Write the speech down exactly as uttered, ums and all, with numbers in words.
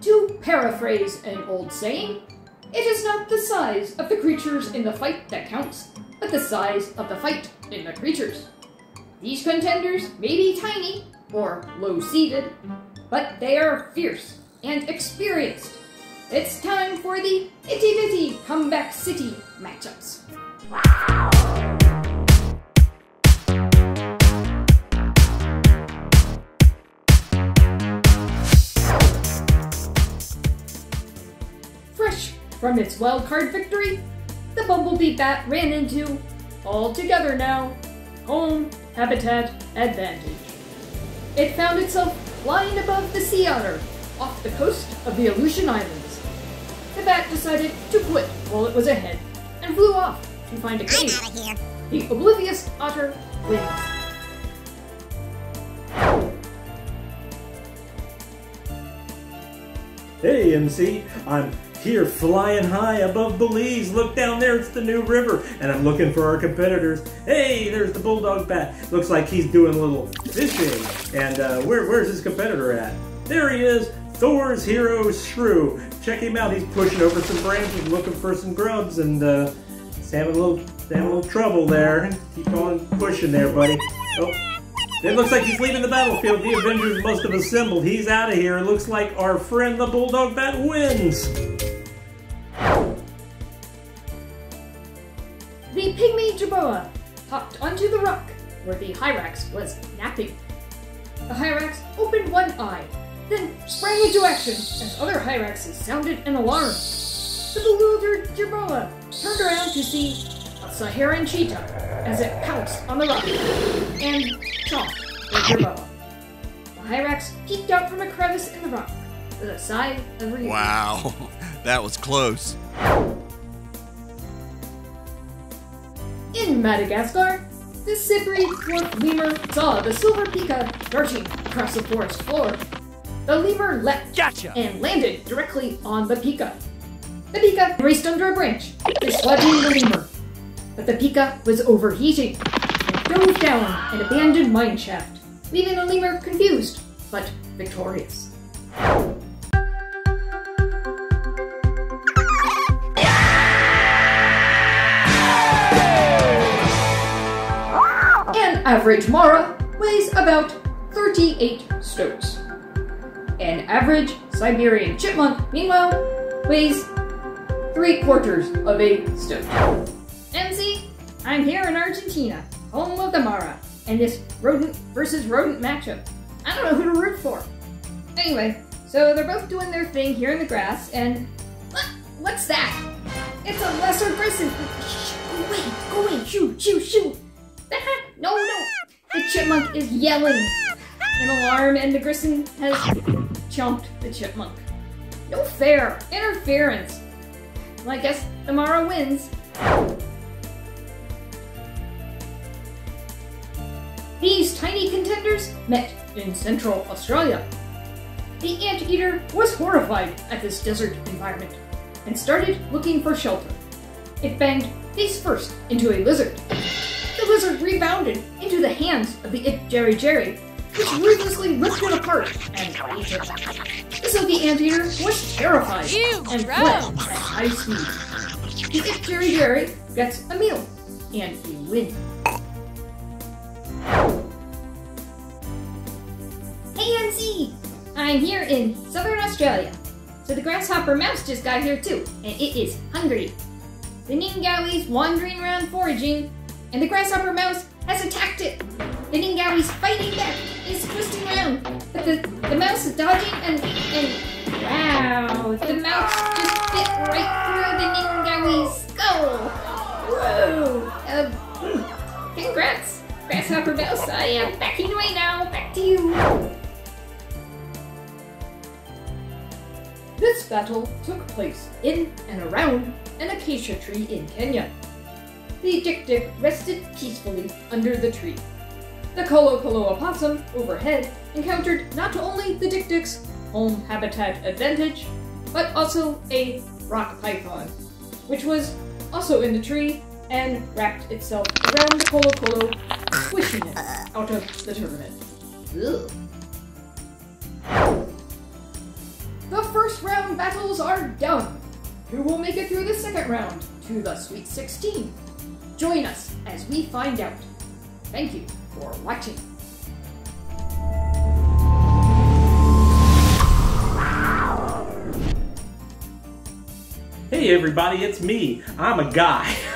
To paraphrase an old saying, it is not the size of the creatures in the fight that counts, but the size of the fight in the creatures. These contenders may be tiny or low-seeded, but they are fierce and experienced. It's time for the Itty Bitty Comeback City matchups. Wow! Fresh from its wildcard victory, the Bulldog Bat ran into, all together now, home habitat advantage. It found itself flying above the sea otter, off the coast of the Aleutian Islands. The bat decided to quit while it was ahead, and flew off to find a cave. I'm out of here. The oblivious otter wins. Hey, M C, I'm here flying high above Belize. Look down there, it's the new river, and I'm looking for our competitors. Hey, there's the Bulldog Bat. Looks like he's doing a little fishing. And uh, where, where's his competitor at? There he is, Thor's hero Shrew. Check him out, he's pushing over some branches looking for some grubs, and uh, he's having a little, having a little trouble there. Keep on pushing there, buddy. Oh. It looks like he's leaving the battlefield. The Avengers must have assembled. He's out of here. It looks like our friend the Bulldog Bat wins. The pygmy jerboa hopped onto the rock where the hyrax was napping. The hyrax opened one eye, then sprang into action as other hyraxes sounded an alarm. The bewildered jerboa turned around to see a Saharan Cheetah as it pounced on the rock and chomped the jerboa. The hyrax peeked out from a crevice in the rock with a sigh of relief. Wow, that was close. In Madagascar, the Siberian lemur saw the silver pika darting across the forest floor. The lemur leapt Gotcha. and landed directly on the pika. The pika raced under a branch, dislodging the lemur. But the pika was overheating and dove down an abandoned mine shaft, leaving the lemur confused but victorious. An average mara weighs about thirty-eight stones. An average Siberian chipmunk, meanwhile, weighs three quarters of a stone. M C, I'm here in Argentina, home of the mara, and this rodent versus rodent matchup. I don't know who to root for. Anyway, so they're both doing their thing here in the grass, and what? What's that? It's a lesser grissom. Shh, go away, go away, shoot, shoot, shoot. No, no! The chipmunk is yelling in alarm, and the grissom has chomped the chipmunk. No fair! Interference! Well, I guess the mara wins. These tiny contenders met in Central Australia. The Anteater was horrified at this desert environment and started looking for shelter. It banged face first into a lizard. The lizard rebounded into the hands of the It Jerry Jerry, which ruthlessly ripped it apart and ate it. So the Anteater was terrified Ew, and gross. fled at high speed. The It Jerry Jerry gets a meal and a win. Hey M C! I'm here in Southern Australia. So the Grasshopper Mouse just got here too, and it is hungry. The Ningawi's wandering around foraging, and the Grasshopper Mouse has attacked it. The Ningawi's fighting back, is twisting around, but the, the mouse is dodging, and, and wow, the mouse just bit right through the Ningawi's skull. Whoa! Uh, congrats, Grasshopper Mouse. I am backing away now. Back to you. This battle took place in and around an acacia tree in Kenya. The dik-dik rested peacefully under the tree. The kolo-kolo opossum overhead encountered not only the dik-dik's home habitat advantage, but also a rock python, which was also in the tree and wrapped itself around the kolo-kolo, squishing it out of the tournament. Ugh. The first round battles are done. Who will make it through the second round to the Sweet sixteen? Join us as we find out. Thank you for watching. Hey everybody, it's me. I'm a guy.